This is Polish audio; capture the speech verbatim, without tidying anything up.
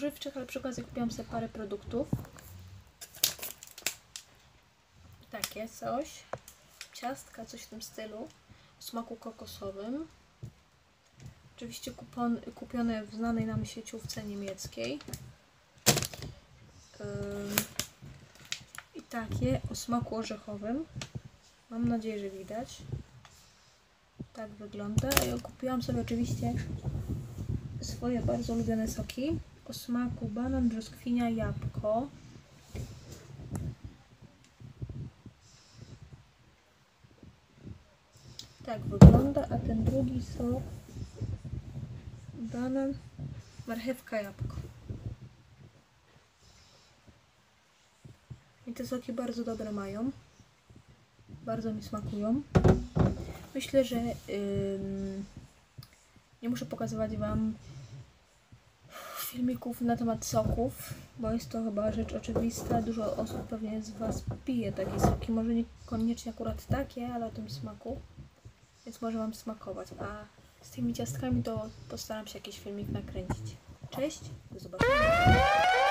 spożywczych, ale przy okazji kupiłam sobie parę produktów. Takie coś. Ciastka, coś w tym stylu. W smaku kokosowym. Oczywiście kupon, kupione w znanej nam sieciówce niemieckiej. Yy, I takie o smaku orzechowym. Mam nadzieję, że widać. Tak wygląda. Ja kupiłam sobie oczywiście swoje bardzo ulubione soki o smaku banan, brzoskwinia, jabłko. Tak wygląda, a ten drugi sok banan, marchewka, jabłko. I te soki bardzo dobre mają. Bardzo mi smakują. Myślę, że yy, nie muszę pokazywać Wam filmików na temat soków, bo jest to chyba rzecz oczywista. Dużo osób pewnie z Was pije takie soki. Może niekoniecznie akurat takie, ale o tym smaku. Więc może Wam smakować. A z tymi ciastkami to postaram się jakiś filmik nakręcić. Cześć, do zobaczenia.